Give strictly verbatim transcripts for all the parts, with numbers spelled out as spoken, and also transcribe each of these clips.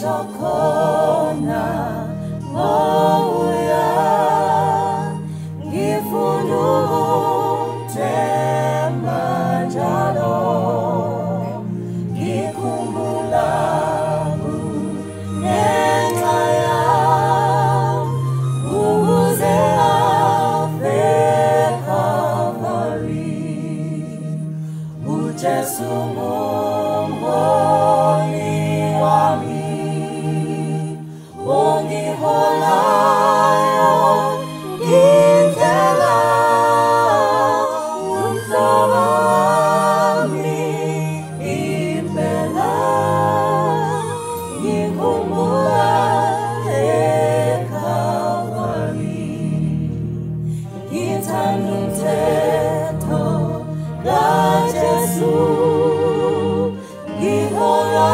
khona mawuya ngifuna ukuthemba njalo ngikhumbula ngenxa yami ukuze afe Calvary uJesu ngumboni wami ongiholayo indlela umhlobo wami impela ngikhumbula eCalvary ngithanda umthetho kaJesu ngiholwa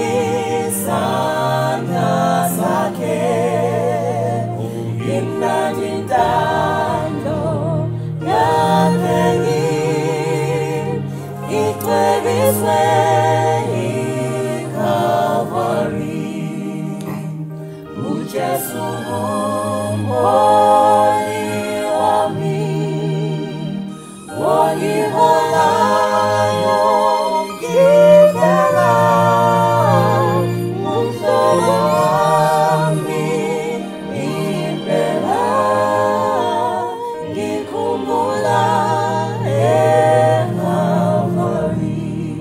isandla sakhe imnandi intando yakhe ngicwebiswe iCalvary uJesu ngumboni wami ongiholayo ngivela umhlobo wami impela ngikhumbula eCalvary.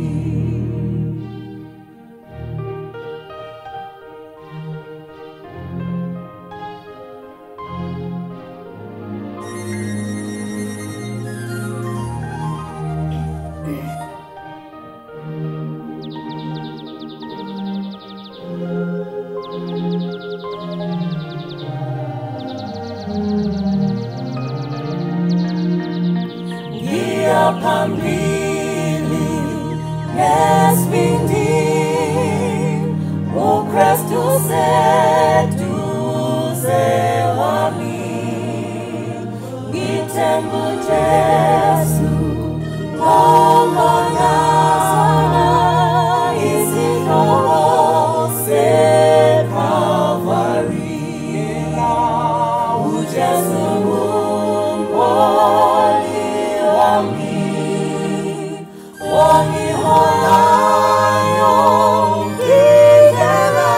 Phambili nesibindi uKristu seduze wami ngithemba uJesu ongonyazana isihlobo seCalvary uJesu ngumboni wami ongiholayo ngivela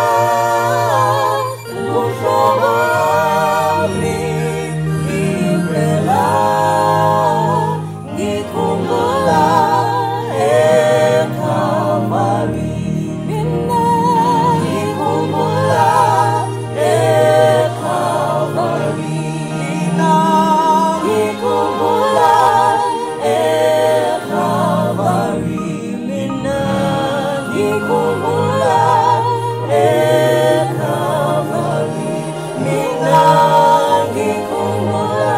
umhlobo wami impela ngikhumbula eCalvary mina ngikhumbula eCalvary mina ngikhumbula eCalvary mina ngikhumbula eCalvary mina ngikhumbula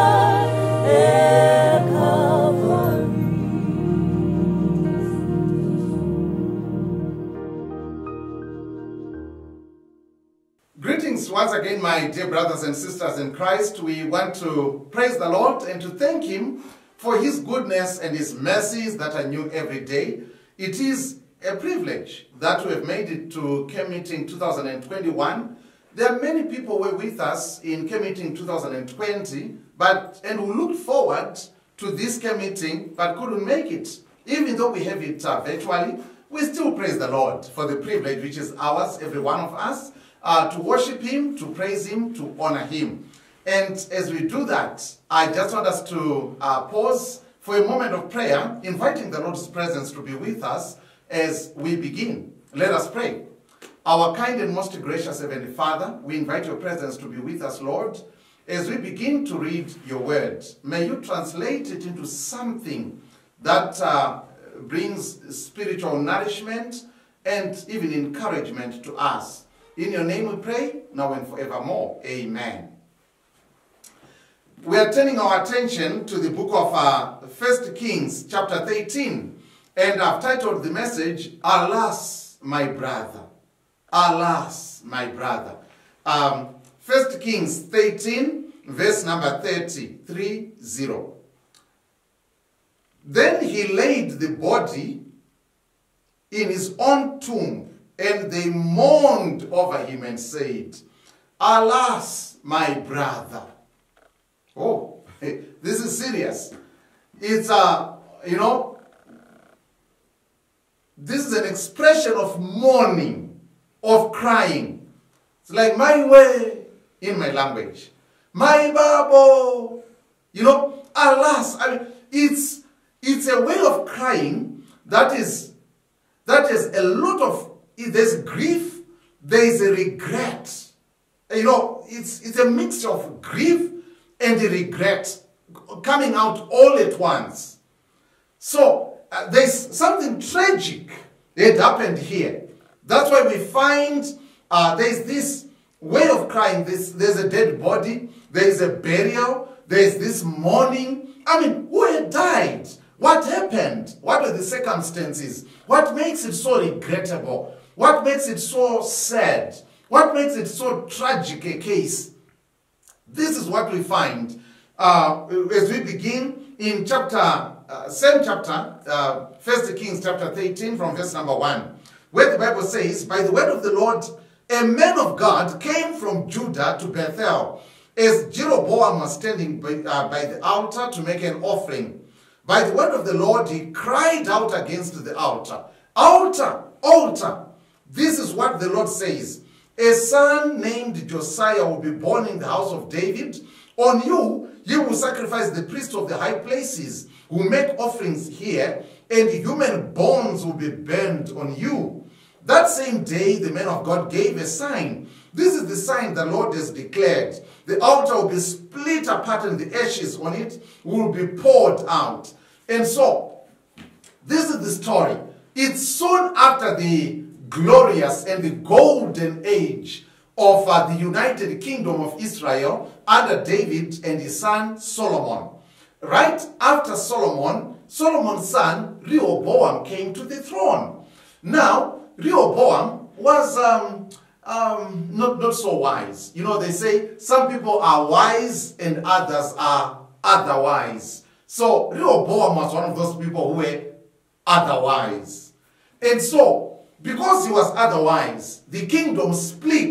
eCalvary. Greetings once again, my dear brothers and sisters in Christ. We want to praise the Lord and to thank Him for His goodness and His mercies that are new every day. It is a privilege that we have made it to Camp Meeting two thousand twenty-one. There are many people who were with us in Camp Meeting two thousand twenty, but and who looked forward to this Camp Meeting but couldn't make it. Even though we have it uh, virtually, we still praise the Lord for the privilege which is ours, every one of us, uh, to worship Him, to praise Him, to honor Him. And as we do that, I just want us to uh, pause for a moment of prayer, inviting the Lord's presence to be with us as we begin. Let us pray. Our kind and most gracious Heavenly Father, we invite your presence to be with us, Lord, as we begin to read your word. May you translate it into something that uh, brings spiritual nourishment and even encouragement to us. In your name we pray, now and forevermore. Amen. We are turning our attention to the book of uh, First Kings, chapter thirteen. And I've titled the message, Alas, My Brother. Alas, my brother. Um, First Kings thirteen, verse number thirty, three zero. Then he laid the body in his own tomb and they mourned over him and said, Alas, my brother. Oh, this is serious. It's, uh, you know, this is an expression of mourning, of crying. It's like my way in my language. My babo. You know, alas. I mean, it's, it's a way of crying that is, that is a lot of, there's grief, there is a regret. You know, it's, it's a mixture of grief and regret coming out all at once. So, uh, there's something tragic that happened here. That's why we find uh, there's this way of crying. This, there's a dead body, there's a burial, there's this mourning. I mean, who had died? What happened? What are the circumstances? What makes it so regrettable? What makes it so sad? What makes it so tragic a case? This is what we find uh, as we begin in chapter, uh, same chapter, uh, First Kings chapter thirteen from verse number one, where the Bible says, By the word of the Lord, a man of God came from Judah to Bethel, as Jeroboam was standing by, uh, by the altar to make an offering. By the word of the Lord, he cried out against the altar. Altar, altar. This is what the Lord says. A son named Josiah will be born in the house of David. On you, you will sacrifice the priests of the high places who make offerings here, and human bones will be burned on you. That same day, the man of God gave a sign. This is the sign the Lord has declared. The altar will be split apart and the ashes on it will be poured out. And so, this is the story. It's soon after the glorious and the golden age of uh, the United Kingdom of Israel under David and his son Solomon. Right after Solomon, Solomon's son Rehoboam came to the throne. Now, Rehoboam was um, um, not, not so wise. You know, they say some people are wise and others are otherwise. So, Rehoboam was one of those people who were otherwise. And so, because he was otherwise, the kingdom split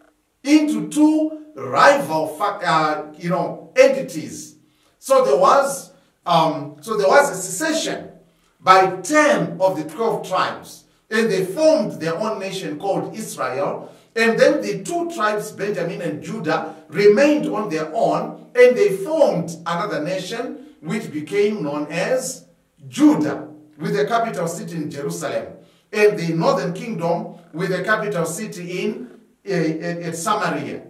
into two rival, uh, you know, entities. So there was, um, so there was a secession by ten of the twelve tribes, and they formed their own nation called Israel. And then the two tribes, Benjamin and Judah, remained on their own, and they formed another nation, which became known as Judah, with the capital city in Jerusalem, and the northern kingdom with the capital city in uh, at Samaria.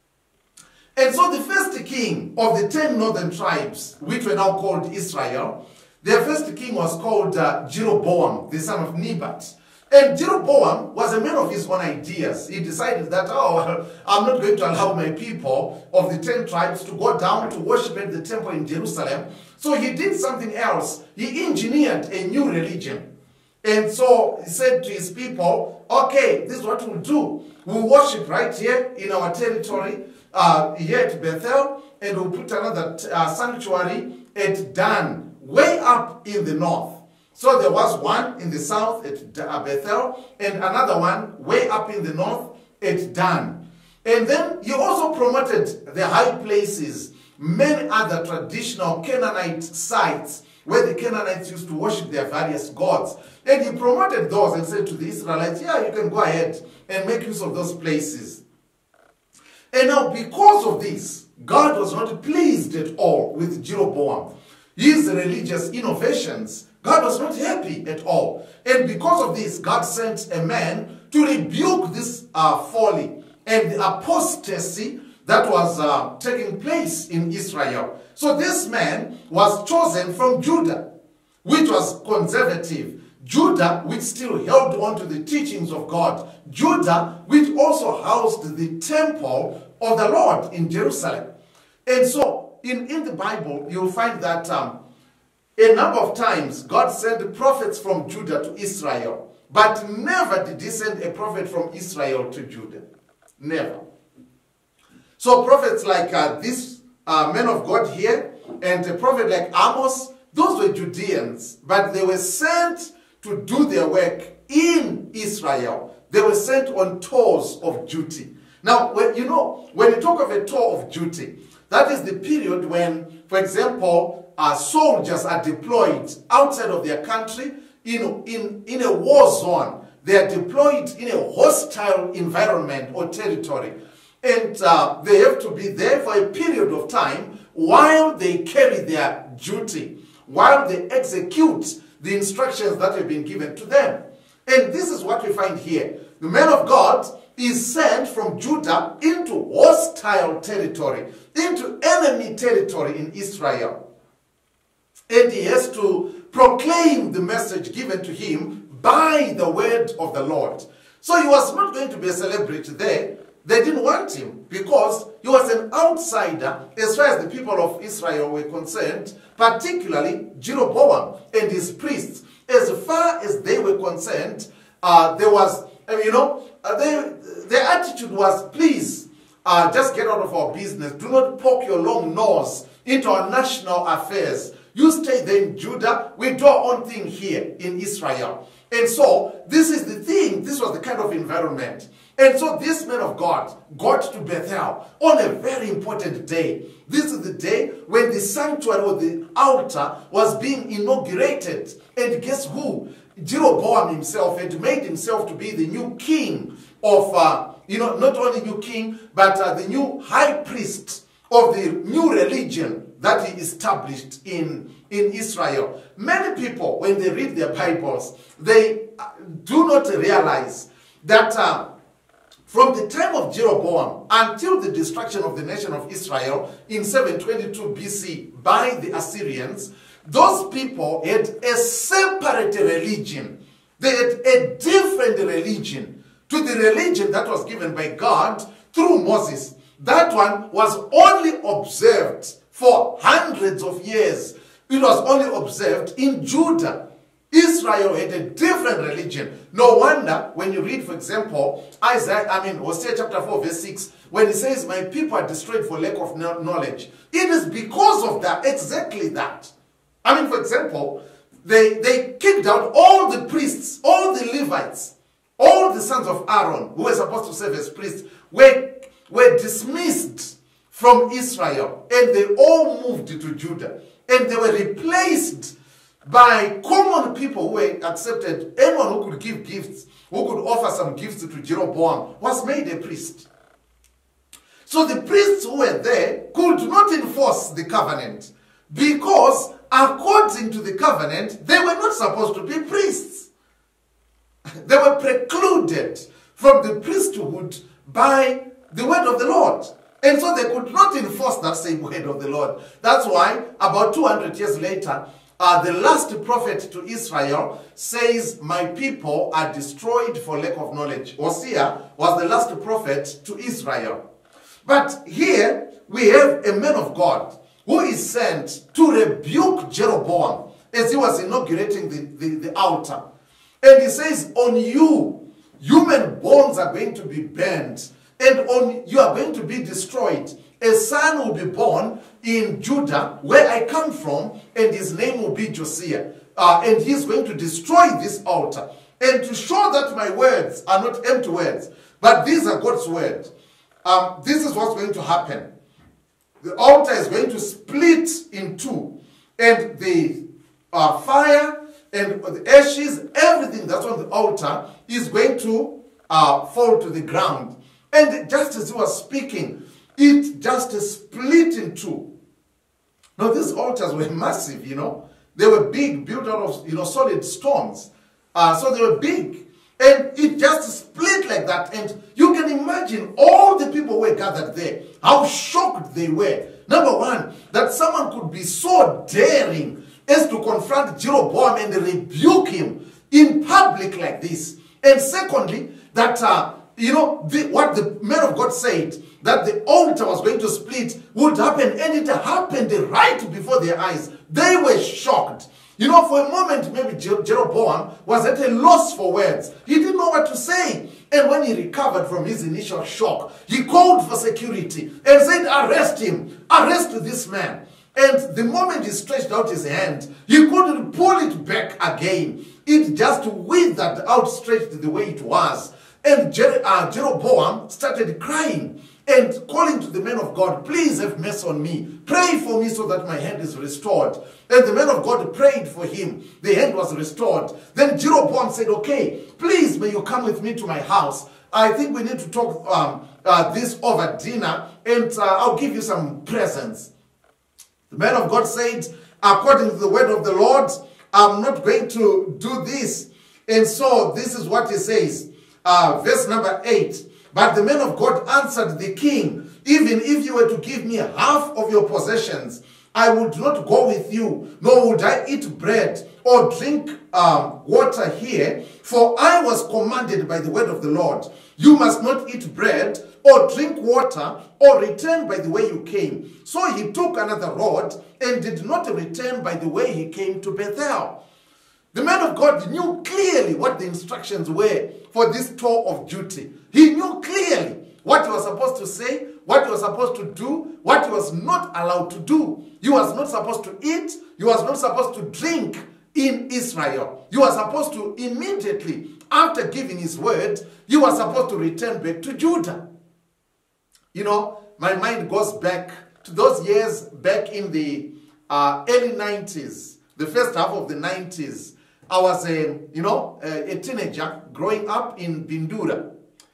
And so the first king of the ten northern tribes, which were now called Israel, their first king was called uh, Jeroboam, the son of Nebat. And Jeroboam was a man of his own ideas. He decided that, oh, I'm not going to allow my people of the ten tribes to go down to worship at the temple in Jerusalem. So he did something else. He engineered a new religion. And so he said to his people, okay, this is what we'll do. We'll worship right here in our territory, uh, here at Bethel, and we'll put another uh, sanctuary at Dan, way up in the north. So there was one in the south at Bethel, and another one way up in the north at Dan. And then he also promoted the high places, many other traditional Canaanite sites, where the Canaanites used to worship their various gods. And he promoted those and said to the Israelites, yeah, you can go ahead and make use of those places. And now because of this, God was not pleased at all with Jeroboam. His religious innovations, God was not happy at all. And because of this, God sent a man to rebuke this uh, folly and the apostasy that was uh, taking place in Israel. So this man was chosen from Judah, which was conservative. Judah, which still held on to the teachings of God. Judah, which also housed the temple of the Lord in Jerusalem. And so, in, in the Bible, you'll find that um, a number of times God sent prophets from Judah to Israel, but never did he send a prophet from Israel to Judah. Never. So prophets like uh, this uh, man of God here, and a prophet like Amos, those were Judeans, but they were sent to do their work in Israel. they were sent on tours of duty. Now, when, you know, when you talk of a tour of duty, that is the period when, for example, uh, soldiers are deployed outside of their country in, in, in a war zone. They are deployed in a hostile environment or territory. And uh, they have to be there for a period of time while they carry their duty, while they execute the instructions that have been given to them. And this is what we find here. The man of God is sent from Judah into hostile territory, into enemy territory in Israel. And he has to proclaim the message given to him by the word of the Lord. So he was not going to be a celebrity there. They didn't want him because he was an outsider as far as the people of Israel were concerned, particularly Jeroboam and his priests. As far as they were concerned, uh, there was, you know, uh, they, their attitude was, please, uh, just get out of our business. Do not poke your long nose into our national affairs. You stay there in Judah. We do our own thing here in Israel. And so, this is the thing. This was the kind of environment. And so, this man of God got to Bethel on a very important day. This is the day when the sanctuary or the altar was being inaugurated. And guess who? Jeroboam himself had made himself to be the new king of, uh, you know, not only new king, but uh, the new high priest of the new religion that he established in, in Israel. Many people, when they read their Bibles, they do not realize that uh, from the time of Jeroboam until the destruction of the nation of Israel in seven twenty-two B C by the Assyrians, those people had a separate religion. They had a different religion to the religion that was given by God through Moses. That one was only observed for hundreds of years. It was only observed in Judah. Israel had a different religion. No wonder when you read, for example, Isaiah, I mean, Hosea chapter four, verse six, when it says, my people are destroyed for lack of knowledge. It is because of that, exactly that. I mean, for example, they, they kicked out all the priests, all the Levites, all the sons of Aaron who were supposed to serve as priests were, were dismissed from Israel, and they all moved to Judah. And they were replaced by common people who were accepted. Anyone who could give gifts, who could offer some gifts to Jeroboam, was made a priest. So the priests who were there could not enforce the covenant because according to the covenant, they were not supposed to be priests. They were precluded from the priesthood by the word of the Lord. And so they could not enforce that same word of the Lord. That's why about two hundred years later, uh, the last prophet to Israel says, my people are destroyed for lack of knowledge. Hosea was the last prophet to Israel. But here we have a man of God who is sent to rebuke Jeroboam as he was inaugurating the, the, the altar. And he says, on you, human bones are going to be burned, and on you are going to be destroyed. A son will be born in Judah, where I come from, and his name will be Josiah. Uh, and he's going to destroy this altar. And to show that my words are not empty words, but these are God's words, um, this is what's going to happen. The altar is going to split in two, and the uh, fire and the ashes, everything that's on the altar is going to uh, fall to the ground. And just as he was speaking, it just split in two. Now these altars were massive, you know. They were big, built out of, you know, solid stones. Uh, so they were big. And it just split like that. And you can imagine all the people who were gathered there, how shocked they were. Number one, that someone could be so daring as to confront Jeroboam and rebuke him in public like this. And secondly, that, uh, you know, the, what the man of God said, that the altar was going to split, would happen, and it happened right before their eyes. They were shocked. You know, for a moment, maybe Jeroboam was at a loss for words. He didn't know what to say. And when he recovered from his initial shock, he called for security and said, arrest him, arrest this man. And the moment he stretched out his hand, he couldn't pull it back again. It just withered outstretched the way it was. And Jer uh, Jeroboam started crying and calling to the man of God, please have mercy on me. Pray for me so that my hand is restored. And the man of God prayed for him. The hand was restored. Then Jeroboam said, okay, please may you come with me to my house. I think we need to talk um, uh, this over dinner, and uh, I'll give you some presents. The man of God said, according to the word of the Lord, I'm not going to do this. And so this is what he says, uh, verse number eight. But the man of God answered the king, even if you were to give me half of your possessions, I would not go with you, nor would I eat bread or drink um, water here, for I was commanded by the word of the Lord. You must not eat bread or drink water or return by the way you came. So he took another road and did not return by the way he came to Bethel. The man of God knew clearly what the instructions were for this tour of duty. He knew clearly what he was supposed to say, what he was supposed to do, what he was not allowed to do. He was not supposed to eat. He was not supposed to drink in Israel. He was supposed to immediately, after giving his word, he was supposed to return back to Judah. You know, my mind goes back to those years back in the uh, early nineties, the first half of the nineties. I was a, you know, a, a teenager growing up in Bindura.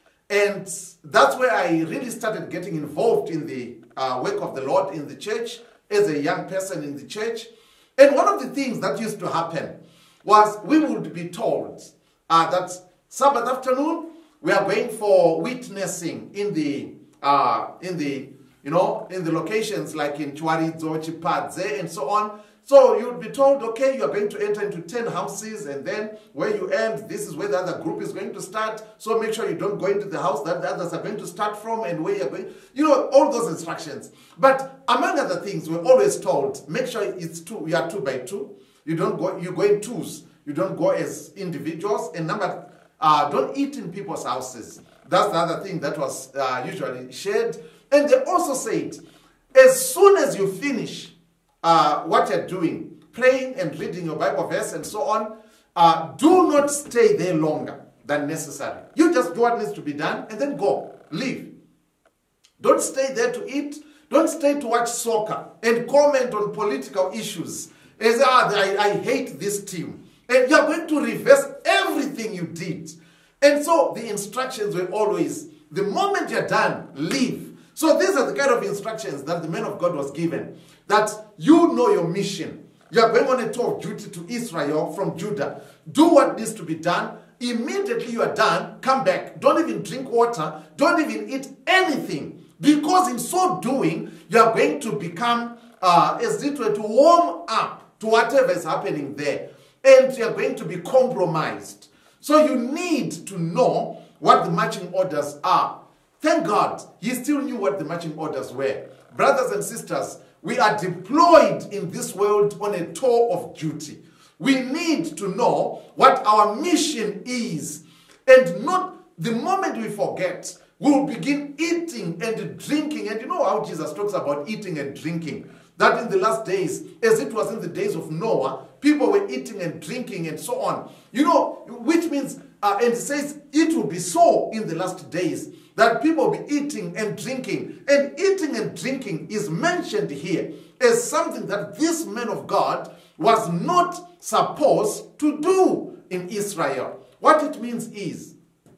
And that's where I really started getting involved in the uh, work of the Lord in the church, as a young person in the church. And one of the things that used to happen was we would be told uh, that Sabbath afternoon, we are going for witnessing in the, uh, in the, you know, in the locations like in Chwaridzo, Chipadze, and so on. So you would be told, okay, you are going to enter into ten houses, and then where you end, this is where the other group is going to start. So make sure you don't go into the house that the others are going to start from, and where you're going. You know, all those instructions. But among other things, we're always told, make sure it's two, you are two by two. You don't go, you go in twos. You don't go as individuals. And number, uh, don't eat in people's houses. That's the other thing that was uh, usually shared. And they also said, as soon as you finish Uh, what you're doing, praying and reading your Bible verse and so on, uh, do not stay there longer than necessary. You just do what needs to be done and then go, leave. Don't stay there to eat. Don't stay to watch soccer and comment on political issues. As ah, I, I hate this team. And you're going to reverse everything you did. And so the instructions were always, the moment you're done, leave. So these are the kind of instructions that the man of God was given. That you know your mission. You are going on a tour of duty to Israel from Judah. Do what needs to be done. Immediately you are done, come back. Don't even drink water. Don't even eat anything. Because in so doing, you are going to become, uh, as it were, to warm up to whatever is happening there. And you are going to be compromised. So you need to know what the marching orders are. Thank God, he still knew what the marching orders were. Brothers and sisters, we are deployed in this world on a tour of duty. We need to know what our mission is. And not the moment we forget, we will begin eating and drinking. And you know how Jesus talks about eating and drinking. That in the last days, as it was in the days of Noah, people were eating and drinking and so on. You know, which means, uh, and it says, it will be so in the last days, that people will be eating and drinking. And eating and drinking is mentioned here as something that this man of God was not supposed to do in Israel. What it means is,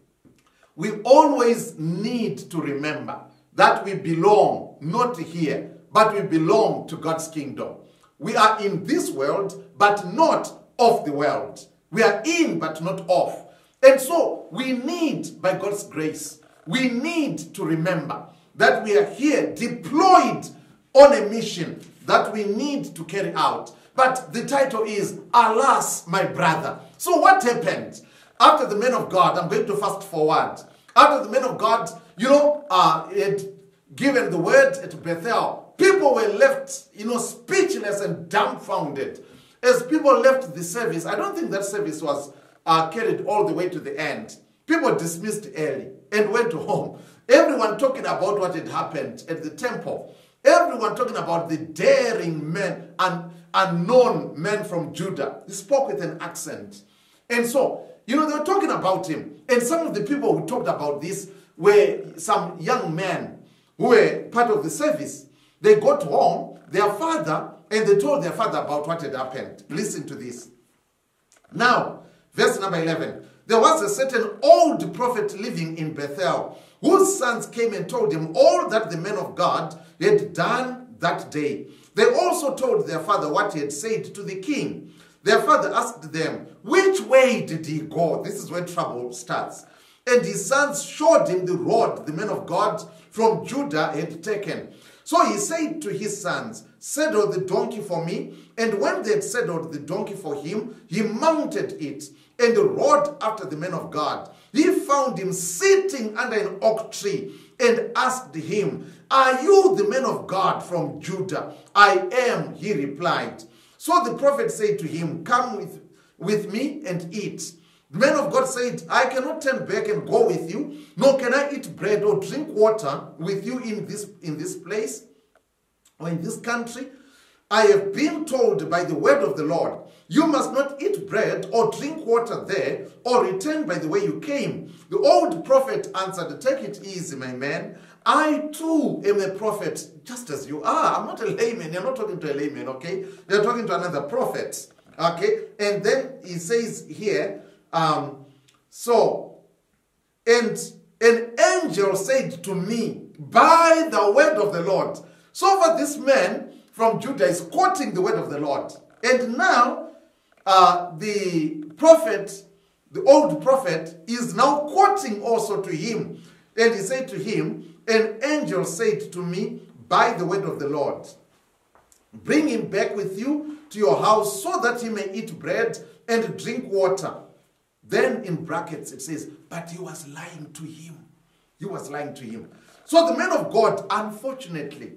we always need to remember that we belong not here, but we belong to God's kingdom. We are in this world, but not of the world. We are in, but not of. And so, we need, by God's grace, we need to remember that we are here deployed on a mission that we need to carry out. But the title is, Alas, My Brother. So what happened? After the man of God, I'm going to fast forward. After the man of God, you know, uh, had given the word at Bethel, people were left, you know, speechless and dumbfounded. As people left the service, I don't think that service was uh, carried all the way to the end. People dismissed early and went home. Everyone talking about what had happened at the temple. Everyone talking about the daring men and unknown men from Judah. He spoke with an accent. And so, you know, they were talking about him. And some of the people who talked about this were some young men who were part of the service. They got home, their father, and they told their father about what had happened. Listen to this. Now, verse number eleven. There was a certain old prophet living in Bethel, whose sons came and told him all that the men of God had done that day. They also told their father what he had said to the king. Their father asked them, which way did he go? This is where trouble starts. And his sons showed him the road the men of God from Judah had taken. So he said to his sons, saddle the donkey for me. And when they had saddled the donkey for him, he mounted it and rode after the men of God. He found him sitting under an oak tree and asked him, are you the men of God from Judah? I am, he replied. So the prophet said to him, come with, with me and eat. The man of God said, I cannot turn back and go with you, nor can I eat bread or drink water with you in this, in this place or in this country. I have been told by the word of the Lord, you must not eat bread or drink water there, or return by the way you came. The old prophet answered, take it easy, my man. I too am a prophet, just as you are. I'm not a layman. You're not talking to a layman, okay? You're talking to another prophet, okay? And then he says here, um, so, and an angel said to me, by the word of the Lord. So far, this man from Judah is quoting the word of the Lord. And now, uh, the prophet, the old prophet, is now quoting also to him. And he said to him, an angel said to me, by the word of the Lord, bring him back with you to your house so that he may eat bread and drink water. Then in brackets it says, but he was lying to him. He was lying to him. So the man of God, unfortunately,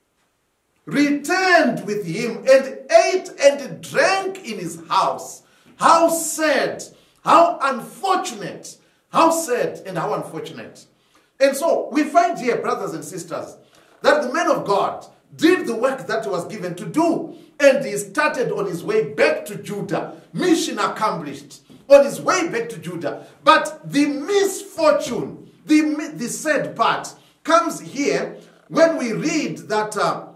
returned with him and ate and drank in his house. How sad, how unfortunate, how sad and how unfortunate. And so we find here, brothers and sisters, that the man of God did the work that he was given to do. And he started on his way back to Judah. Mission accomplished. On his way back to Judah. But the misfortune, the, the sad part, comes here when we read that, uh,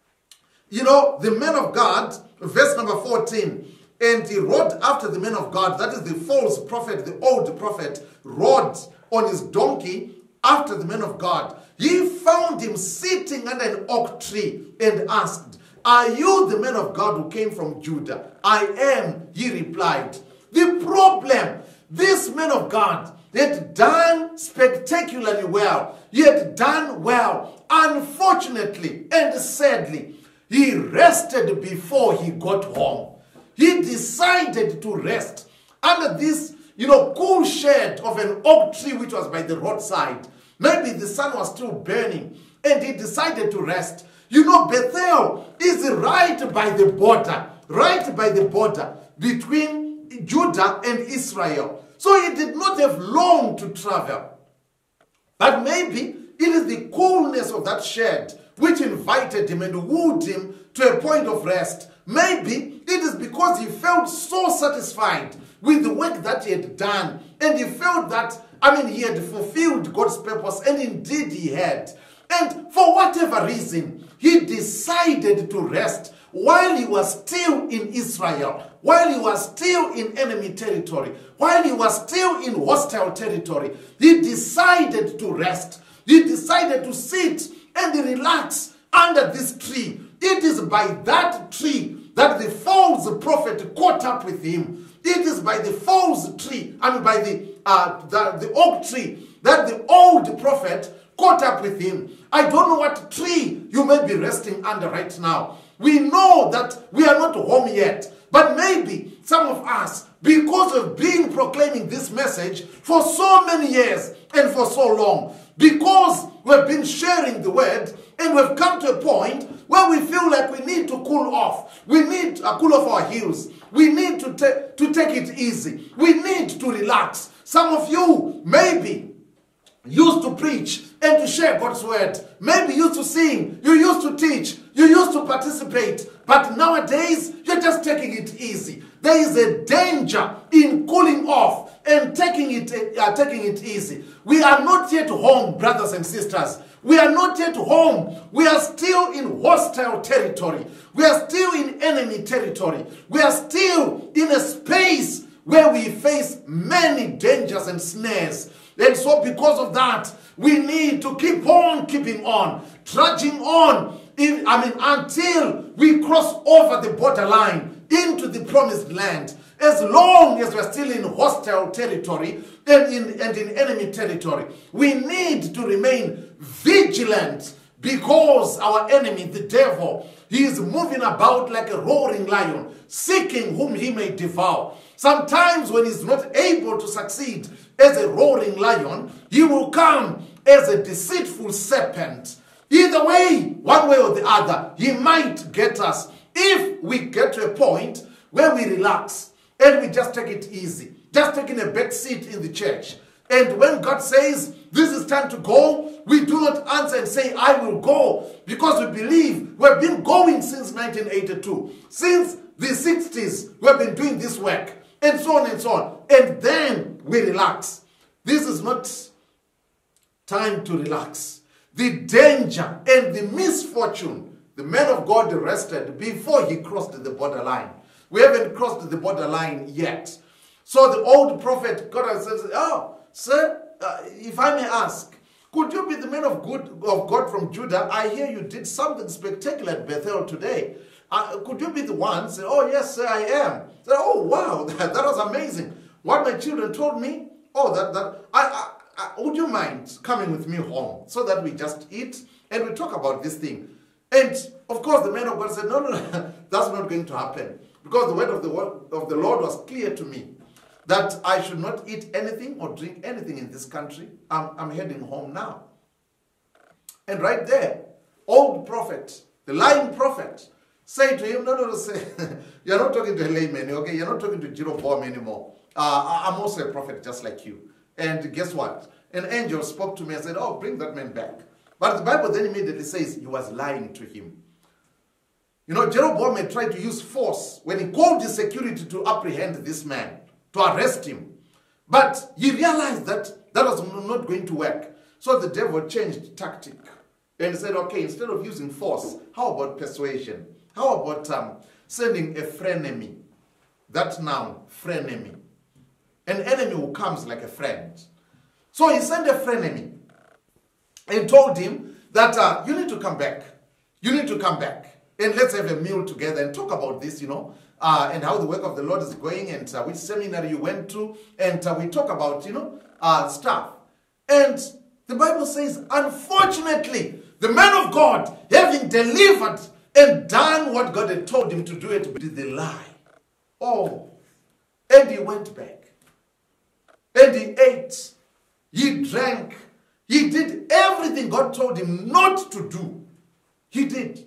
you know, the man of God, verse number fourteen, and he rode after the man of God, that is the false prophet, the old prophet, rode on his donkey after the man of God. He found him sitting under an oak tree and asked, are you the man of God who came from Judah? I am, he replied. The problem, this man of God had done spectacularly well. He had done well. Unfortunately and sadly, he rested before he got home. He decided to rest under this, you know, cool shade of an oak tree which was by the roadside. Maybe the sun was still burning and he decided to rest. You know, Bethel is right by the border, right by the border between Judah and Israel. So he did not have long to travel. But maybe it is the coolness of that shade which invited him and wooed him to a point of rest. Maybe it is because he felt so satisfied with the work that he had done. And he felt that, I mean, he had fulfilled God's purpose, and indeed he had. And for whatever reason, he decided to rest while he was still in Israel, while he was still in enemy territory, while he was still in hostile territory. He decided to rest. He decided to sit and relax under this tree. It is by that tree that the false prophet caught up with him. It is by the false tree, I mean by the, uh, the, the oak tree, that the old prophet caught up with him. I don't know what tree you may be resting under right now. We know that we are not home yet. But maybe some of us, because of being proclaiming this message for so many years and for so long, because we've been sharing the word and we've come to a point where we feel like we need to cool off. We need to cool off our heels. We need to, ta to take it easy. We need to relax. Some of you maybe used to preach and to share God's word. Maybe used to sing. You used to teach. You used to participate. But nowadays, you're just taking it easy. There is a danger in cooling off and taking it, uh, taking it easy. We are not yet home, brothers and sisters. We are not yet home. We are still in hostile territory. We are still in enemy territory. We are still in a space where we face many dangers and snares. And so because of that, we need to keep on keeping on, trudging on, in, I mean, until we cross over the borderline into the promised land. As long as we're still in hostile territory and in, and in enemy territory, we need to remain vigilant, because our enemy, the devil, he is moving about like a roaring lion, seeking whom he may devour. Sometimes when he's not able to succeed as a roaring lion, he will come as a deceitful serpent. Either way, one way or the other, he might get us if we get to a point where we relax and we just take it easy, just taking a back seat in the church. And when God says, this is time to go, we do not answer and say, I will go, because we believe we've been going since nineteen eighty-two. Since the sixties, we've been doing this work, and so on and so on. And then we relax. This is not time to relax. The danger and the misfortune, the man of God rested before he crossed the borderline. We haven't crossed the borderline yet. So the old prophet God says, oh, sir, uh, if I may ask, could you be the man of, good, of God from Judah? I hear you did something spectacular at Bethel today. Uh, could you be the one? Say, oh, yes, sir, I am. Say, oh, wow, that, that was amazing. What my children told me, oh, that, that, I, I, I, would you mind coming with me home so that we just eat and we talk about this thing? And, of course, the man of God said, no, no, no, that's not going to happen. Because the word of the, word of the Lord was clear to me that I should not eat anything or drink anything in this country. I'm, I'm heading home now. And right there, old prophet, the lying prophet, say to him, no, no, no, say, you're not talking to a layman, okay? You're not talking to Jeroboam anymore. Uh, I'm also a prophet just like you. And guess what? An angel spoke to me and said, oh, bring that man back. But the Bible then immediately says he was lying to him. You know, Jeroboam had tried to use force when he called his security to apprehend this man, to arrest him. But he realized that that was not going to work. So the devil changed tactic and said, okay, instead of using force, how about persuasion? How about um, sending a frenemy? That noun, frenemy. An enemy who comes like a friend. So he sent a frenemy and told him that uh, you need to come back. You need to come back. And let's have a meal together and talk about this, you know, uh, and how the work of the Lord is going, and uh, which seminary you went to, and uh, we talk about, you know, uh, stuff. And the Bible says, unfortunately, the man of God, having delivered and done what God had told him to do, it did the lie. Oh, and he went back. And he ate. He drank. He did everything God told him not to do. He did.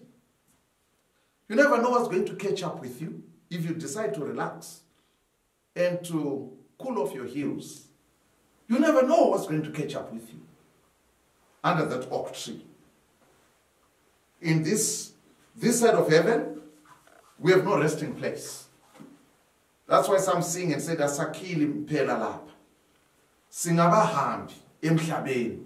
You never know what's going to catch up with you if you decide to relax and to cool off your heels. You never know what's going to catch up with you under that oak tree. In this, this side of heaven, we have no resting place. That's why some sing and say, Asakili mpela lapha. Singabahambi emhlabeni.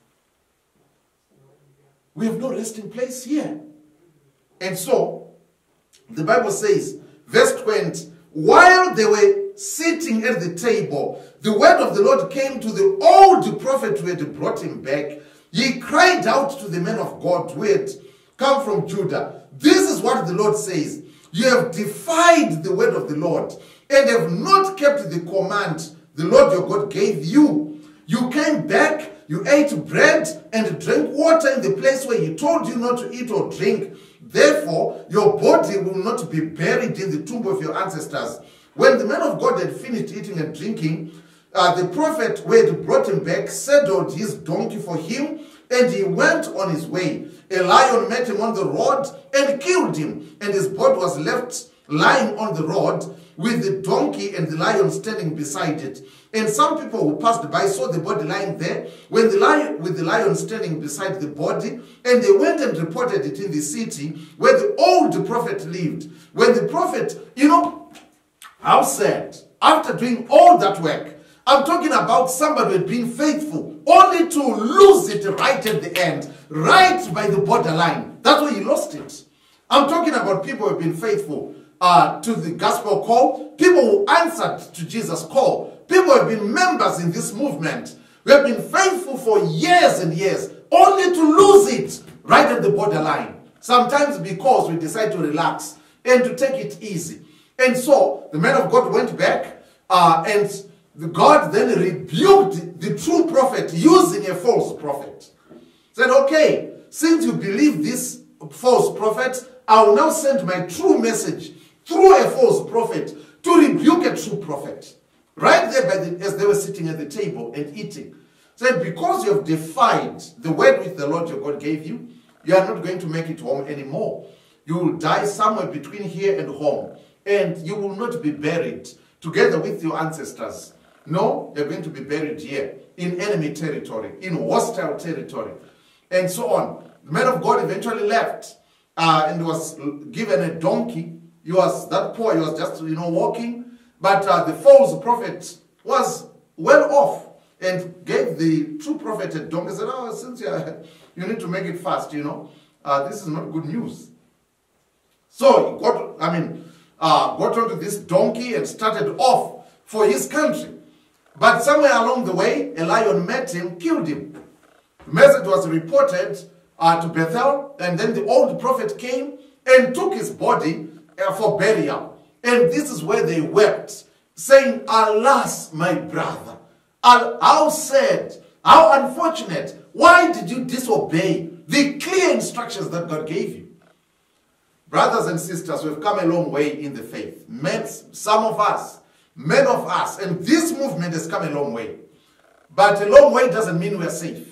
We have no resting place here. And so, the Bible says, verse twenty, while they were sitting at the table, the word of the Lord came to the old prophet who had brought him back. He cried out to the man of God who had come from Judah. This is what the Lord says. You have defied the word of the Lord and have not kept the command the Lord your God gave you. You came back, you ate bread and drank water in the place where he told you not to eat or drink. Therefore, your body will not be buried in the tomb of your ancestors. When the man of God had finished eating and drinking, uh, the prophet who had brought him back saddled his donkey for him, and he went on his way. A lion met him on the road and killed him, and his body was left lying on the road with the donkey and the lion standing beside it. And some people who passed by saw the body lying there when the lion, with the lion standing beside the body, and they went and reported it in the city where the old prophet lived. When the prophet, you know, How sad. After doing all that work, I'm talking about somebody who had been faithful, only to lose it right at the end, right by the borderline. That's where he lost it. I'm talking about people who have been faithful uh, to the gospel call, people who answered to Jesus' call, people who have been members in this movement. We have been faithful for years and years, only to lose it right at the borderline. Sometimes because we decide to relax and to take it easy. And so the man of God went back uh, and the God then rebuked the true prophet using a false prophet. Said, okay, since you believe this false prophet, I will now send my true message through a false prophet to rebuke a true prophet. Right there by the, as they were sitting at the table and eating. Said, because you have defied the word which the Lord your God gave you, you are not going to make it home anymore. You will die somewhere between here and home. And you will not be buried together with your ancestors. No, you're going to be buried here in enemy territory, in hostile territory, and so on. The man of God eventually left uh, and was given a donkey. He was that poor, he was just, you know, walking. But uh, the false prophet was well off and gave the true prophet a donkey. Said, oh, since you, are, you need to make it fast, you know, uh, this is not good news. So he got, I mean, uh, got onto this donkey and started off for his country. But somewhere along the way, a lion met him, killed him. The message was reported uh, to Bethel, and then the old prophet came and took his body uh, for burial. And this is where they wept, saying, alas, my brother, how sad, how unfortunate. Why did you disobey the clear instructions that God gave you? Brothers and sisters, we've come a long way in the faith. Men, some of us, many of us, and this movement has come a long way. But a long way doesn't mean we're safe.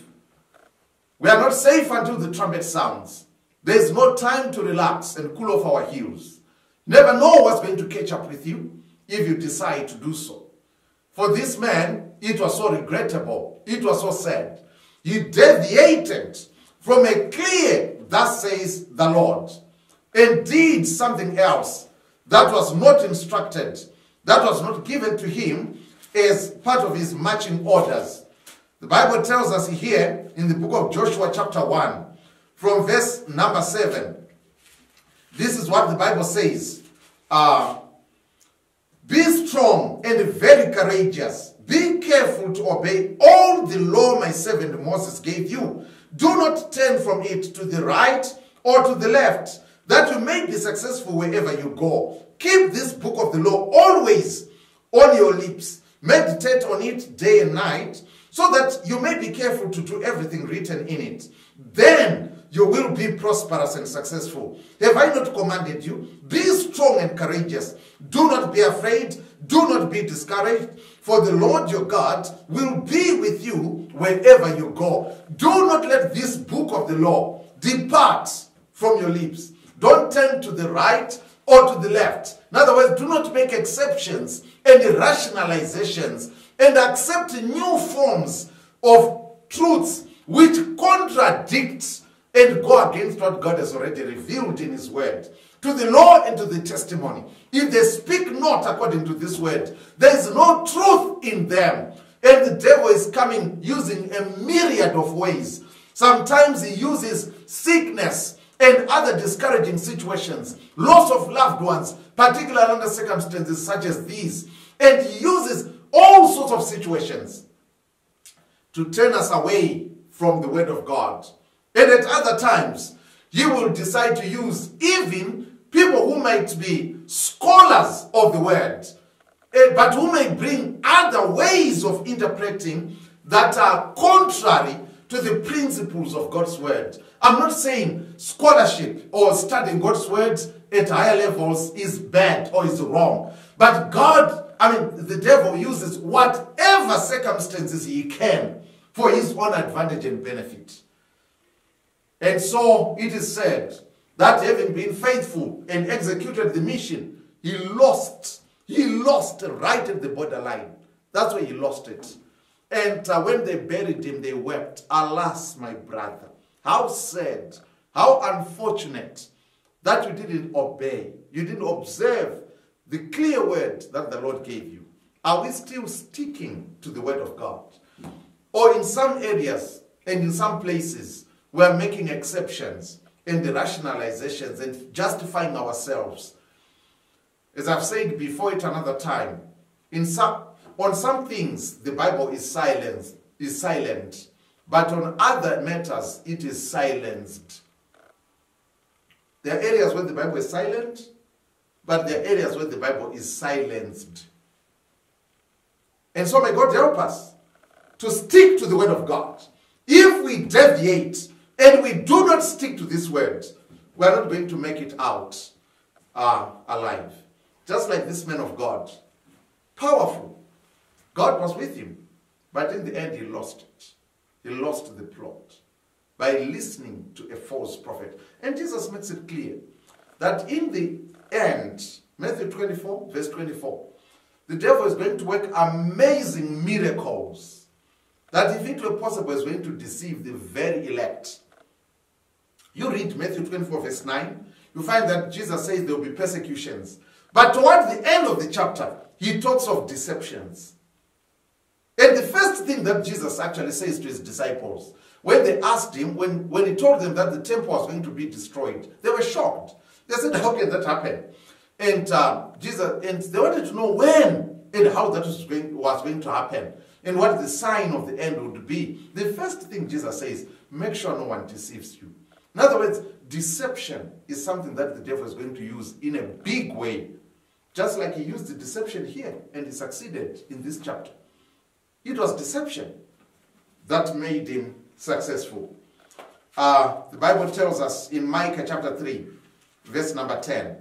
We are not safe until the trumpet sounds. There's no time to relax and cool off our heels. Never know what's going to catch up with you if you decide to do so. For this man, it was so regrettable. It was so sad. He deviated from a clear, thus says the Lord, and did something else that was not instructed, that was not given to him as part of his marching orders. The Bible tells us here in the book of Joshua chapter one, from verse number seven. This is what the Bible says. Uh, Be strong and very courageous. Be careful to obey all the law my servant Moses gave you. Do not turn from it to the right or to the left, that you may be successful wherever you go. Keep this book of the law always on your lips. Meditate on it day and night, so that you may be careful to do everything written in it. Then you will be prosperous and successful. Have I not commanded you? Be strong and courageous. Do not be afraid. Do not be discouraged. For the Lord your God will be with you wherever you go. Do not let this book of the law depart from your lips. Don't turn to the right or to the left. In other words, do not make exceptions and rationalizations and accept new forms of truths which contradict and go against what God has already revealed in his word. To the law and to the testimony. If they speak not according to this word, there is no truth in them. And the devil is coming using a myriad of ways. Sometimes he uses sickness and other discouraging situations, loss of loved ones, particularly under circumstances such as these. And he uses all sorts of situations to turn us away from the word of God. And at other times, he will decide to use even people who might be scholars of the word, but who may bring other ways of interpreting that are contrary to the principles of God's word. I'm not saying scholarship or studying God's words at higher levels is bad or is wrong. But God, I mean, the devil uses whatever circumstances he can for his own advantage and benefit. And so it is said that having been faithful and executed the mission, he lost. He lost right at the borderline. That's where he lost it. And uh, when they buried him, they wept. Alas, my brother, how sad, how unfortunate that you didn't obey. You didn't observe the clear word that the Lord gave you? Are we still sticking to the word of God? Or in some areas and in some places, we are making exceptions and the rationalizations and justifying ourselves. As I've said before at another time, in some, on some things, the Bible is silent, is silent, but on other matters, it is silenced. There are areas where the Bible is silent, but there are areas where the Bible is silenced. And so may God help us to stick to the word of God. If we deviate and we do not stick to this word, we are not going to make it out uh, alive. Just like this man of God. Powerful. God was with him. But in the end, he lost it. He lost the plot by listening to a false prophet. And Jesus makes it clear that in the end, Matthew twenty-four, verse twenty-four, the devil is going to work amazing miracles that if it were possible is going to deceive the very elect. You read Matthew twenty-four, verse nine, you find that Jesus says there will be persecutions. But toward the end of the chapter, he talks of deceptions. And the first thing that Jesus actually says to his disciples, when they asked him, when, when he told them that the temple was going to be destroyed, they were shocked. They said, how can that happen? And uh, Jesus, and they wanted to know when and how that was going, was going to happen and what the sign of the end would be. The first thing Jesus says, make sure no one deceives you. In other words, deception is something that the devil is going to use in a big way. Just like he used the deception here and he succeeded in this chapter. It was deception that made him successful. Uh, the Bible tells us in Micah chapter three, verse number ten,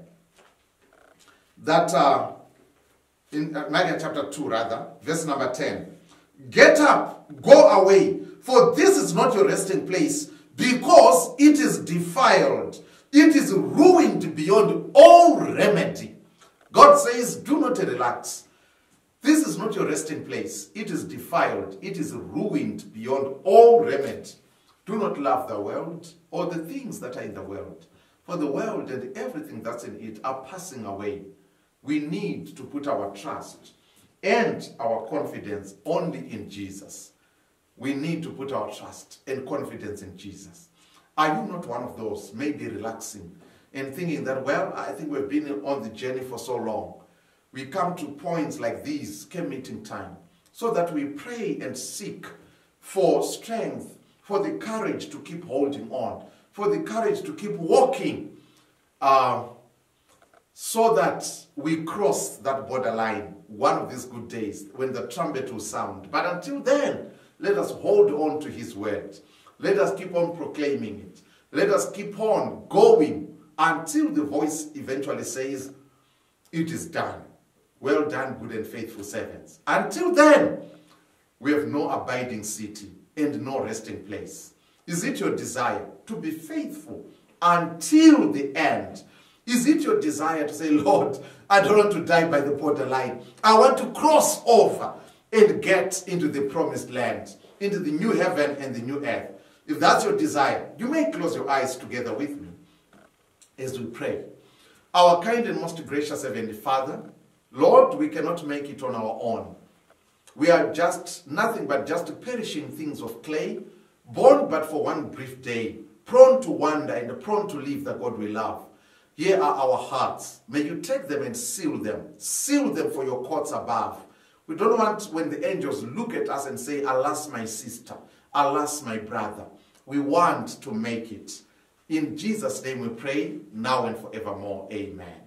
that uh, in uh, Micah chapter two rather, verse number ten, get up, go away, for this is not your resting place, because it is defiled, it is ruined beyond all remedy. God says, do not relax. This is not your resting place. It is defiled. It is ruined beyond all remedy. Do not love the world or the things that are in the world. For the world and everything that's in it are passing away. We need to put our trust and our confidence only in Jesus. We need to put our trust and confidence in Jesus. Are you not one of those maybe relaxing and thinking that, well, I think we've been on the journey for so long. We come to points like these, camp meeting time, so that we pray and seek for strength, for the courage to keep holding on, for the courage to keep walking, uh, so that we cross that borderline one of these good days when the trumpet will sound. But until then, let us hold on to his word. Let us keep on proclaiming it. Let us keep on going until the voice eventually says, it is done. Well done, good and faithful servants. Until then, we have no abiding city and no resting place. Is it your desire to be faithful until the end? Is it your desire to say, Lord, I don't want to die by the borderline. I want to cross over and get into the promised land, into the new heaven and the new earth. If that's your desire, you may close your eyes together with me as we pray. Our kind and most gracious Heavenly Father, Lord, we cannot make it on our own. We are just nothing but just perishing things of clay, born but for one brief day, prone to wander and prone to leave the God we love. Here are our hearts. May you take them and seal them. Seal them for your courts above. We don't want when the angels look at us and say, alas, my sister, alas, my brother. We want to make it. In Jesus' name we pray, now and forevermore. Amen.